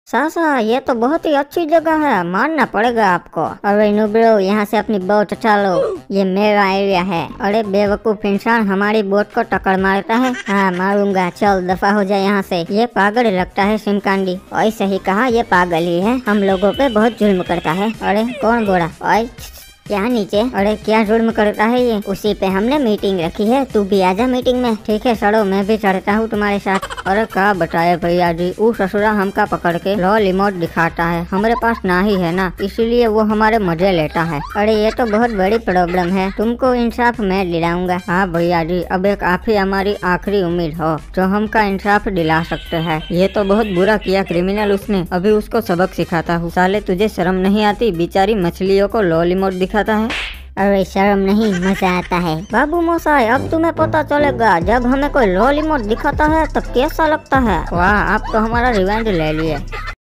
सासा, ये तो बहुत ही अच्छी जगह है, मानना पड़ेगा आपको। अरे नुब्रो, यहाँ से अपनी बोट हटा लो, ये मेरा एरिया है। अरे बेवकूफ इंसान, हमारी बोट को टक्कर मारता है। हाँ मारूंगा, चल दफा हो जाए यहाँ से। ये पागल लगता है सिमकांडी। ऐसे ही कहा, ये पागल ही है, हम लोगों पे बहुत जुल्म करता है। अरे कौन बोला? ओए यहाँ नीचे। अरे क्या जुर्म करता है ये? उसी पे हमने मीटिंग रखी है, तू भी आजा मीटिंग में। ठीक है सड़ो, मैं भी चढ़ता हूँ तुम्हारे साथ। अरे क्या बताए भैया जी, वो ससुरा हमका पकड़ के लॉ रिमोट दिखाता है, हमारे पास ना ही है ना, इसीलिए वो हमारे मजे लेता है। अरे ये तो बहुत बड़ी प्रॉब्लम है, तुमको इंसाफ मैं दिलाऊंगा। हाँ भैया जी, अब एक आप ही हमारी आखिरी उम्मीद हो जो हमका इंसाफ दिला सकते हैं। ये तो बहुत बुरा किया क्रिमिनल उसने, अभी उसको सबक सिखाता हूँ। साले तुझे शर्म नहीं आती? बेचारी मछलियों को लॉ रिमोट दिखाता है। अरे शर्म नहीं, मजा आता है। बाबू मोसाई, अब तुम्हें पता चलेगा जब हमें कोई लॉ रिमोट दिखाता है तो कैसा लगता है। वाह, आप तो हमारा रिवेंज ले लिए।